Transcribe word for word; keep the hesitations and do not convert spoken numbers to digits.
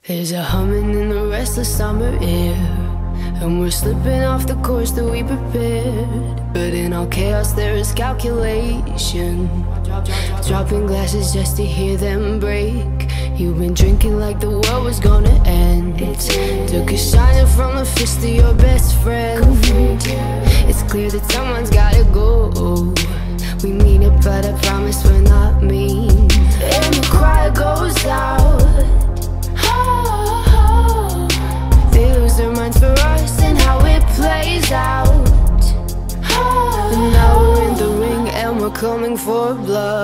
There's a humming in the restless summer air, and we're slipping off the course that we prepared. But in all chaos there is calculation, dropping glasses just to hear them break. You've been drinking like the world was gonna end. Took a shiner from the fist of your best friend. It's clear that someone's gotta go. We mean it, but I promise we're not mean. And the cry goes out. They lose their minds for us and how it plays out. And now we're in the ring and we're coming for blood.